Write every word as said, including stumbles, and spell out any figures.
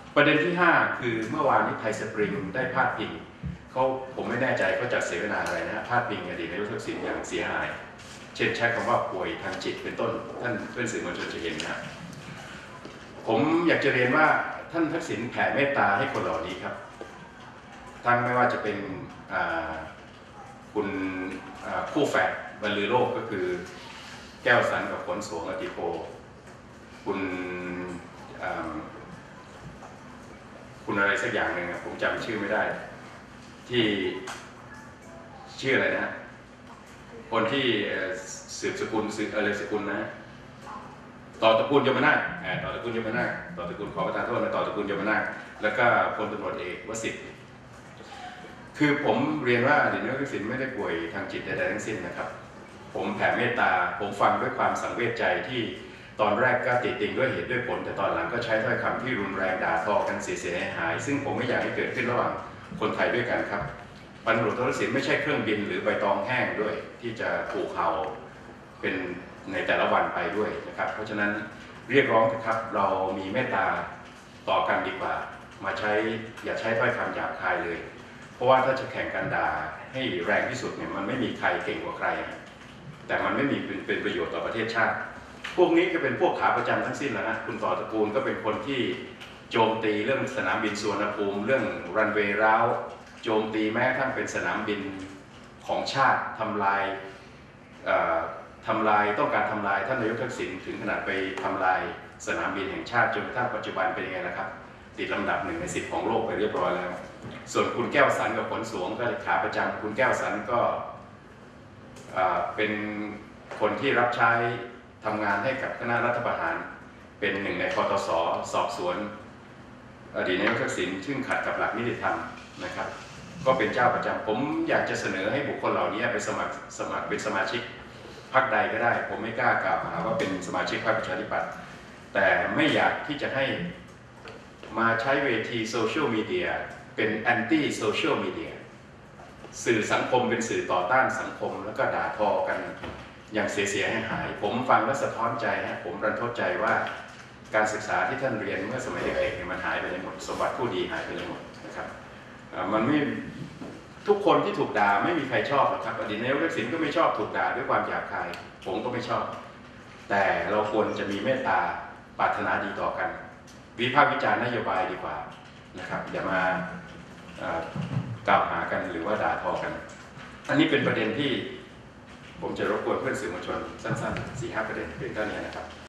ประเด็นที่ห้าคือเมื่อวานนี้ไทยสปริงได้พาดพิงเขาผมไม่แน่ใจเขาจัดเสวนาอะไรนะพาดพิงอดีตนายกทักษิณอย่างเสียหายเช่นใช้คำว่าป่วยทางจิตเป็นต้นท่านเพื่อนสื่อมวลชนจะเห็นนะผมอยากจะเรียนว่าท่านทักษิณแผ่เมตตาให้คนเหล่านี้ครับทั้งไม่ว่าจะเป็นคุณคู่แฝดบรรลือโลกก็คือแก้วสันกับฝนสวงอติโพคุณคุณอะไรสักอย่างหนึ่งผมจำชื่อไม่ได้ที่ชื่ออะไรนะคนที่สืบสกุลสืบอะไรสกุลนะต่อตระกูลยมนาถต่อตระกูลยมนาถต่อตระกูลขอประทานโทษนะต่อตระกูลยมนาถแล้วก็พลตำรวจเอกวสิทธิ์คือผมเรียนว่าอดีตนายกทักษิณไม่ได้ป่วยทางจิตใดๆทั้งสิ้นนะครับผมแผ่เมตตาผมฟังด้วยความสังเวชใจที่ตอนแรกก็ติดติงด้วยเหตุด้วยผลแต่ตอนหลังก็ใช้ถ้อยคำที่รุนแรงด่าทอกันเสียหายซึ่งผมไม่อยากให้เกิดขึ้นระหว่างคนไทยด้วยกันครับพันตำรวจโททักษิณไม่ใช่เครื่องบินหรือใบตองแห้งด้วยที่จะถูกเห่าเป็นในแต่ละวันไปด้วยนะครับเพราะฉะนั้นเรียกร้องนะครับเรามีเมตตาต่อกันดีกว่ามาใช้อย่าใช้ถ้อยคำหยาบคายเลยเพราะว่าถ้าจะแข่งกันด่าให้แรงที่สุดเนี่ยมันไม่มีใครเก่งกว่าใครแต่มันไม่มีเป็นประโยชน์ต่อประเทศชาติพวกนี้ก็เป็นพวกขาประจำทั้งสิ้นแล้วนะคุณต่อตระกูลก็เป็นคนที่โจมตีเรื่องสนามบินสุวรรณภูมิเรื่องรันเวย์ร้าวโจมตีแม้กระทั่งเป็นสนามบินของชาติทำลายทำลายต้องการทำลายท่านนายกทักษิณถึงขนาดไปทำลายสนามบินแห่งชาติจนกระทั่งปัจจุบันเป็นยังไงล่ะครับติดลำดับหนึ่งในสิบของโลกไปเรียบร้อยแล้วส่วนคุณแก้วสันกับผลสวงก็ขาประจำคุณแก้วสันก็เป็นคนที่รับใช้ทำงานให้กับคณะรัฐประหารเป็นหนึ่งในคตส.สอบสวนอดีตนายกทักษิณซึ่งขัดกับหลักนิติธรรมนะครับก็เป็นเจ้าประจำผมอยากจะเสนอให้บุคคลเหล่านี้ไปสมัครสมัครเป็นสมาชิกพรรคใดก็ได้ผมไม่กล้ากล่าวหาว่าเป็นสมาชิกพรรคประชาธิปัตย์แต่ไม่อยากที่จะให้มาใช้เวทีโซเชียลมีเดียเป็นแอนตี้โซเชียลมีเดียสื่อสังคมเป็นสื่อต่อต้านสังคมแล้วก็ด่าทอกันอย่างเสียหายหายผมฟังแล้วสะท้อนใจฮะผมรันทดใจว่าการศึกษาที่ท่านเรียนเมื่อสมัยเด็กๆมันหายไปเลยหมดสมบัติผู้ดีหายไปเลยหมดนะครับมันไม่ทุกคนที่ถูกด่าไม่มีใครชอบหรอกครับอดีตนายกทักษิณก็ไม่ชอบถูกด่าด้วยความหยาบคายผมก็ไม่ชอบแต่เราควรจะมีเมตตาปรารถนาดีต่อกันวิพากษ์วิจารณ์นโยบายดีกว่านะครับอย่ามากล่าวหากันหรือว่าด่าทอกันอันนี้เป็นประเด็นที่ผมจะรบกวนเพื่อนสื่อมวลชนสั้นๆ สี่ห้า ประเด็นเพียงเท่านี้นะครับ